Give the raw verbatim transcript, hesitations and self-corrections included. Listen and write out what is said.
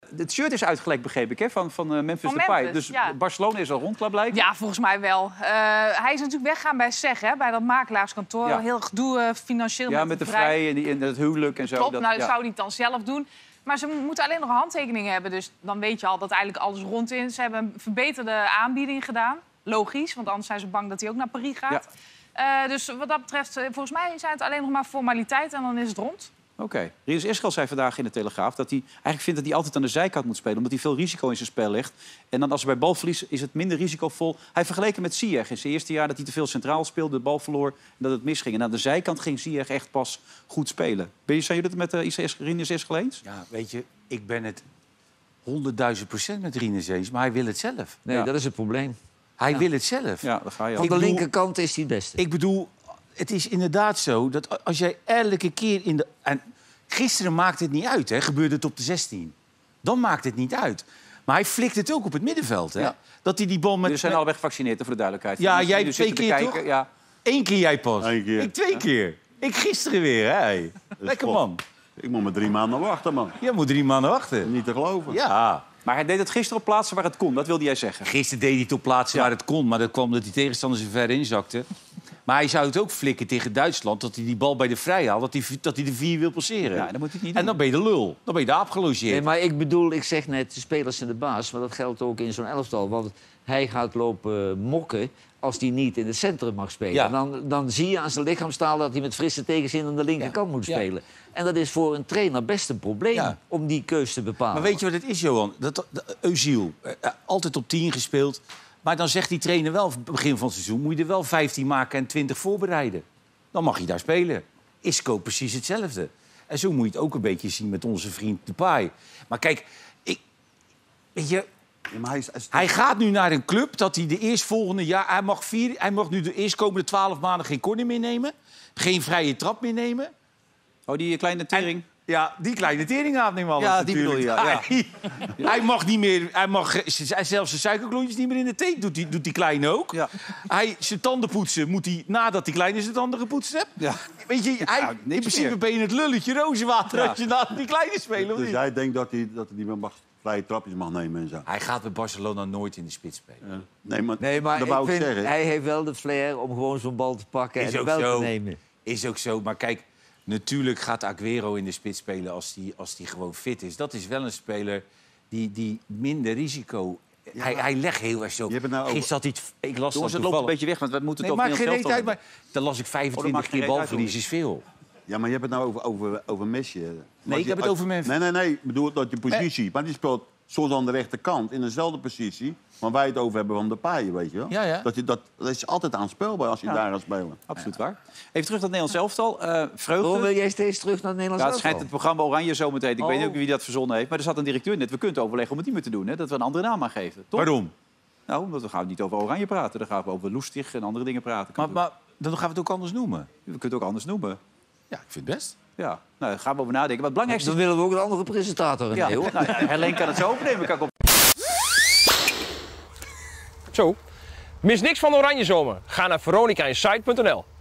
Het shirt is uitgelekt, begreep ik, hè, van, van uh, Memphis van Depay. Memphis, Dus ja. Barcelona is al rond, blijkbaar. Ja, volgens mij wel. Uh, hij is natuurlijk weggaan bij S E G, hè, bij dat makelaarskantoor. Ja. Heel gedoe uh, financieel Ja, met, met de vrij. vrij en, die, en het huwelijk en zo. Klopt, dat, nou, dat ja. zou hij dan zelf doen. Maar ze moeten alleen nog een handtekening hebben. Dus dan weet je al dat eigenlijk alles rond is. Ze hebben een verbeterde aanbieding gedaan. Logisch, want anders zijn ze bang dat hij ook naar Paris gaat. Ja. Uh, dus wat dat betreft, uh, volgens mij zijn het alleen nog maar formaliteiten en dan is het rond. Oké. Okay. Rinus Israël zei vandaag in de Telegraaf dat hij eigenlijk vindt dat hij altijd aan de zijkant moet spelen, omdat hij veel risico in zijn spel legt. En dan als hij bij balverlies is het minder risicovol. Hij vergeleken met Ziyech in zijn eerste jaar dat hij te veel centraal speelde, de bal verloor en dat het misging. En aan de zijkant ging Ziyech echt pas goed spelen. Ben je, zijn jullie het met uh, Rinus Israël eens? Ja, weet je, ik ben het honderdduizend procent met Rinus eens, maar hij wil het zelf. Nee, ja. dat is het probleem. Hij ja. wil het zelf. Ja, daar ga je al. Van de bedoel, linkerkant is hij het beste. Ik bedoel, het is inderdaad zo dat als jij elke keer in de... En gisteren maakt het niet uit, hè? Gebeurde het op de zestien. Dan maakt het niet uit. Maar hij flikt het ook op het middenveld, hè? Ja. Dat hij die bal met... Jullie zijn met... allebei gevaccineerd, voor de duidelijkheid. Ja, dus, jij dus twee keer, toch? Ja. Eén keer jij pas. Eén keer. Ik twee keer. Ik gisteren weer, hè? Lekker, God. man. Ik moet maar drie maanden wachten, man. Jij moet drie maanden wachten. Niet te geloven. Ja. Maar hij deed het gisteren op plaatsen waar het kon, dat wilde jij zeggen. Gisteren deed hij het op plaatsen Ja. waar het kon, maar dat kwam omdat die tegenstanders er ver inzakten. Maar hij zou het ook flikken tegen Duitsland, dat hij die bal bij de vrij haalt, dat hij, dat hij de vier wil passeren. Ja, dan moet hij het niet doen. En dan ben je de lul. Dan ben je de aap gelogeerd. Nee, maar ik bedoel, ik zeg net, de spelers zijn de baas. Maar dat geldt ook in zo'n elftal. Want hij gaat lopen mokken als hij niet in het centrum mag spelen. Ja. En dan, dan zie je aan zijn lichaamstaal dat hij met frisse tegenzin aan de linkerkant Ja. moet Ja. spelen. En dat is voor een trainer best een probleem Ja. om die keus te bepalen. Maar weet je wat het is, Johan? Dat, dat, Özil, eh, altijd op tien gespeeld. Maar dan zegt die trainer wel, begin van het seizoen... moet je er wel vijftien maken en twintig voorbereiden. Dan mag je daar spelen. Isco precies hetzelfde. En zo moet je het ook een beetje zien met onze vriend Depay. Maar kijk, ik, weet je... Ja, maar hij, is, hij, is... Hij gaat nu naar een club dat hij de eerstvolgende jaar... Hij mag, vier, hij mag nu de eerstkomende twaalf maanden geen corner meer nemen. Geen vrije trap meer nemen. Oh, die kleine tering. Ja, die kleine teringhaat neemt alles Ja, die bedoel je, ja, ja. Hij, hij mag niet meer... Hij mag zelfs zijn suikerklontjes niet meer in de thee. Doet die, doet die kleine ook. Ja. Hij, zijn tanden poetsen moet hij nadat die kleine zijn tanden gepoetst heeft. Ja. Weet je, hij, Ja, in niks principe meer. ben je het lulletje rozenwater Ja. als je naast die kleine speelt. of Dus niet? jij denkt dat hij, dat hij niet meer mag, vrije trapjes mag nemen en zo? Hij gaat bij Barcelona nooit in de spits spelen. Ja. Nee, maar, Nee, maar dat ik wou ik vind, zeggen. hij heeft wel de flair om gewoon zo'n bal te pakken Is en ook hem wel zo. te nemen. Is ook zo, maar kijk... Natuurlijk gaat Aguero in de spits spelen als hij als die gewoon fit is. Dat is wel een speler die, die minder risico... Ja, hij, maar- hij legt heel erg zo... Je hebt het nou over- Gisteren had hij het- ik las Jongens, dat het loopt een toevallig. beetje weg, want we moeten het Nee, over maakt geen Nederlands reet uit, elftal maar dan las ik Oh, vijfentwintig dat maakt keer geen reet uit, balverlies is veel. Ja, maar je hebt het nou over, over, over Messi. hè. Nee, ik heb het als- over Memphis. Nee, nee, nee. Ik bedoel dat je positie... Maar die speelt soms aan de rechterkant in dezelfde positie... maar wij het over hebben van Depay, weet je wel? Ja, ja. Dat, je, dat, dat is altijd aanspeelbaar als je Ja. daar gaat spelen. Absoluut waar. Even terug naar het Nederlands elftal. Uh, vreugde. Waarom wil jij steeds terug naar het Nederlands Ja, het schijnt elftal? het programma Oranje zo meteen. Ik Oh. weet niet ook wie dat verzonnen heeft. Maar er zat een directeur net. We kunnen overleggen om het niet meer te doen. Hè? Dat we een andere naam aangeven. Toch? Waarom? Nou, omdat we gaan niet over Oranje praten. Dan gaan we over Loestig en andere dingen praten. Maar, maar dan gaan we het ook anders noemen. We kunnen het ook anders noemen. Ja, ik vind het best. Ja, nou, daar gaan we over nadenken. Maar het belangrijkste Dan willen we ook een andere presentator. Ja, Nee, hoor. nou, ja, Helene kan het zo opnemen. Kan ik op... Zo. Mis niks van de Oranje Zomer. Ga naar veronica insight punt n l.